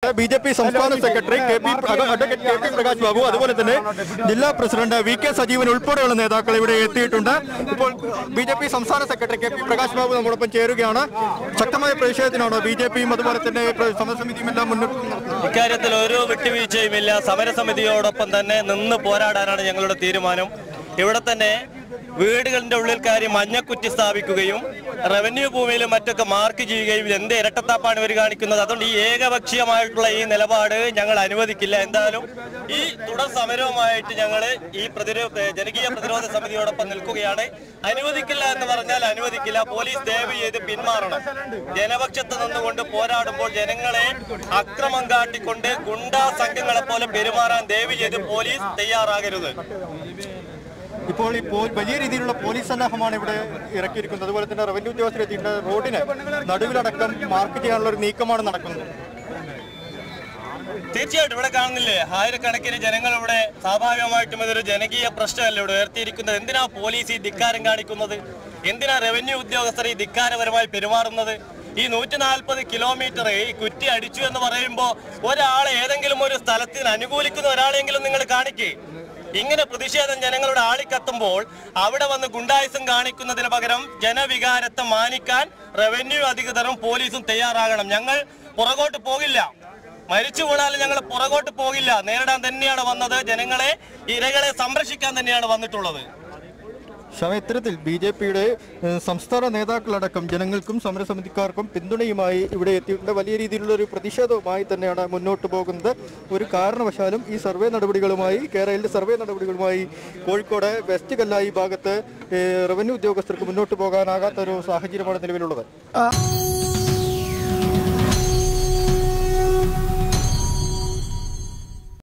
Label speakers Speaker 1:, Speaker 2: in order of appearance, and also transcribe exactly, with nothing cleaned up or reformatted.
Speaker 1: ചേരുകയാണ് B J P സംസ്ഥാന secretary K P advocate K P Prakash Babu, അതുപോലെ തന്നെ ജില്ലാ പ്രസിഡന്റ് വി കെ സജീവൻ ഉൾപ്പെടെയുള്ള നേതാക്കൾ ഇവിടെ എത്തിയിട്ടുണ്ട്. ഇപ്പോൾ ബി ജെ പി സംസ്ഥാന secretary K P Prakash Babu നമ്മോടൊപ്പം ചേരുകയാണ്. ശക്തമായ പ്രതിഷേധത്തിനാണോ ബി ജെ പിയും അതുപോലെ തന്നെ സമരസമിതിയും എല്ലാം മുന്നോട്ട്?
Speaker 2: ഇക്കാര്യത്തിൽ ഒരു വിട്ടുവീഴ്ചയുമില്ല. സമരസമിതിയോടൊപ്പം തന്നെ നിന്ന് പോരാടാനാണ് ഞങ്ങളുടെ തീരുമാനം. ഇവിടെ തന്നെ വീടുകളുടെ ഉള്ളിൽ കയറി മഞ്ഞക്കുറ്റി സ്ഥാപിക്കുകയും റവന്യൂ ഭൂമിയിലും മറ്റൊക്കെ മാർക്ക് ചെയ്യുകയും എന്ത് ഇരട്ടത്താപ്പാണ് ഇവർ കാണിക്കുന്നത്. അതുകൊണ്ട് ഈ ഏകപക്ഷീയമായിട്ടുള്ള ഈ നിലപാട് ഞങ്ങൾ അനുവദിക്കില്ല. എന്തായാലും ഈ തുടർ സമരവുമായിട്ട് ഞങ്ങൾ ഈ പ്രതിരോധ ജനകീയ പ്രതിരോധ സമിതിയോടൊപ്പം നിൽക്കുകയാണ്. അനുവദിക്കില്ല എന്ന് പറഞ്ഞാൽ അനുവദിക്കില്ല. പോലീസ് ദയവ് ചെയ്ത് പിന്മാറണം. ജനപക്ഷത്ത് നിന്നുകൊണ്ട് പോരാടുമ്പോൾ ജനങ്ങളെ അക്രമം കാട്ടിക്കൊണ്ട് ഗുണ്ടാ സംഘങ്ങളെ പോലെ പെരുമാറാൻ ദയവ് ചെയ്ത് പോലീസ് തയ്യാറാകരുത്.
Speaker 1: ഇപ്പോൾ ഇപ്പോൾ വലിയ രീതിയിലുള്ള പോലീസ് സന്നാഹമാണ് ഇവിടെ ഇറക്കിയിരിക്കുന്നത്. അതുപോലെ തന്നെ റവന്യൂ ഉദ്യോഗസ്ഥർ എത്തിയിട്ട് റോഡിന് നടുവിലടക്കം മാർക്ക് ചെയ്യാനുള്ള ഒരു നീക്കമാണ് നടക്കുന്നത്.
Speaker 2: തീർച്ചയായിട്ടും ഇവിടെ കാണുന്നില്ലേ ആയിരക്കണക്കിന് ജനങ്ങൾ ഇവിടെ. സ്വാഭാവികമായിട്ടും ഇതൊരു ജനകീയ പ്രശ്നമല്ല ഇവിടെ ഉയർത്തിയിരിക്കുന്നത്. എന്തിനാ പോലീസ് ഈ ധിക്കാരം കാണിക്കുന്നത്? എന്തിനാ റവന്യൂ ഉദ്യോഗസ്ഥർ ഈ ധിക്കാരപരമായി പെരുമാറുന്നത്? ഈ നൂറ്റി നാൽപ്പത് കിലോമീറ്റർ ഈ കുറ്റി അടിച്ചു എന്ന് പറയുമ്പോൾ ഒരാളെ ഏതെങ്കിലും ഒരു സ്ഥലത്തിന് അനുകൂലിക്കുന്ന ഒരാളെങ്കിലും നിങ്ങൾ കാണിക്കേ. ഇങ്ങനെ പ്രതിഷേധം ജനങ്ങളുടെ ആളിക്കത്തുമ്പോൾ അവിടെ വന്ന് ഗുണ്ടായുസം കാണിക്കുന്നതിന് പകരം ജനവികാരത്തെ മാനിക്കാൻ റവന്യൂ അധികൃതരും പോലീസും തയ്യാറാകണം. ഞങ്ങൾ പുറകോട്ട് പോകില്ല. മരിച്ചു വീണാലും ഞങ്ങൾ പുറകോട്ട് പോകില്ല. നേരിടാൻ തന്നെയാണ് വന്നത്. ജനങ്ങളെ ഇരകളെ സംരക്ഷിക്കാൻ തന്നെയാണ് വന്നിട്ടുള്ളത്.
Speaker 1: ക്ഷമ ഇത്തരത്തിൽ ബി ജെ പിയുടെ സംസ്ഥാന നേതാക്കളടക്കം ജനങ്ങൾക്കും സമരസമിതിക്കാർക്കും പിന്തുണയുമായി ഇവിടെ എത്തിയിട്ടുണ്ട്. വലിയ രീതിയിലുള്ള ഒരു പ്രതിഷേധവുമായി തന്നെയാണ് മുന്നോട്ട് പോകുന്നത്. ഒരു കാരണവശാലും ഈ സർവേ നടപടികളുമായി കേരളത്തിലെ സർവേ നടപടികളുമായി കോഴിക്കോട് വെസ്റ്റ് കല്ലായി ഭാഗത്ത് റവന്യൂ ഉദ്യോഗസ്ഥർക്ക് മുന്നോട്ട് പോകാനാകാത്ത ഒരു സാഹചര്യമാണ് നിലവിലുള്ളത്.